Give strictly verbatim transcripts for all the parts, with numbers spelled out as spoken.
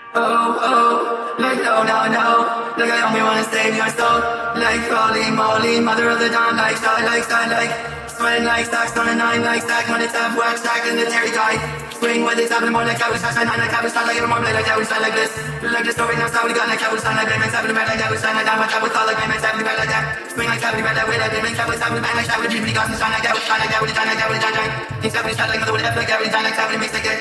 Oh, oh, like no, no, no. Like I only wanna save your soul. Like holy moly, mother of the dawn. Like star, like star, like sweating like stacks on a nine, like stack when it's up, work stack in the Terry guy. Spring when it's up in the morning, like I was touching nine, like I was like even more blade, like I was like this. Like the story now, so we got like I was like I was having the bad, like I was like that, what I was all like I was having the bad, like that. Spring like having the bad, that way, like I was having the bad, like I was really got the sun, like I was like I was like I was like things happening, like mother would have like I was like having mix like it.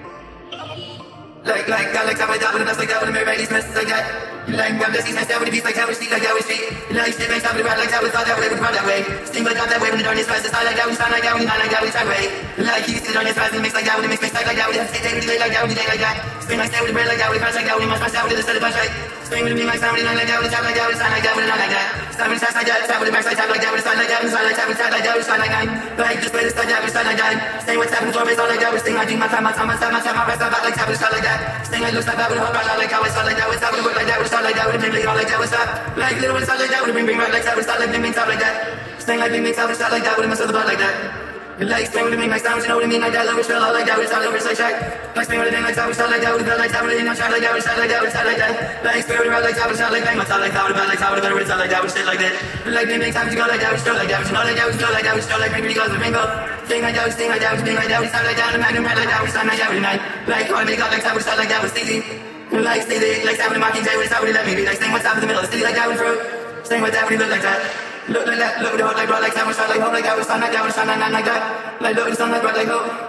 Like, like, I like how I die with a best like that with a mirror, these messes like that. Like, I'm just these messed out with a beast like how we speak, like how we speak. Like, shit makes up with a ride like how we thought that way, would run that way. Sting like out that way when the darkness passes, I like how we sound like how we not like how we try way. Like, you see the darkness passing, mix like that with a mix, mix like that with a stay with the like that with the day like that. Spring like stay with the bread like that with a crash like that with a much out with a set of bunch like. Spring with a beam like sound with a line like that with a tap like that with a sign like that with a line like that. Sound with a sass like that, tap with a back like tap like that with a sign like that with a sign like that with a tap like that with a sign like that. Like, just play this like that with a sign like that. Stay with tap and floor is all like that with sting like do my time, my time, my time, my time, my rest, I back like tap with a shot like that. Sting like looks like that with a whole I like how I start like that with stop with a work like that with start like that with a bling bling all like that with stop. Like little with start like that with a bring bring right like that with start like bling bling stop like that. Sting like bling bling stop with start like that with a muscle the blood like that. Like spring with a bling like sounds, you know what I mean like that. Love with spell all like that with start over like shack. Like spring with a thing like that with start like that with blood like that with a thing on shot like that with start like that with start like that. Like spirit with a ride like that with start like bang my start like that with a bad like that with a better with start like that with shit like that. Like bling bling times you go like that with start like that with not like that with start like that with start like bling bling goes with rainbow. Sting like that with sting like that with sting like that with start like that with magnum red like that with start like that with night. Like all me got like that with start like that with Stevie. Like stay there, like stay with the mocking day with start with let me be like staying what's up in the middle, stay like that with fruit. Staying with that when you look like that. Look like that, look with the heart like bro like that with start like hope like that with sun like that with sun like that. Like look with the sun like bro like hope.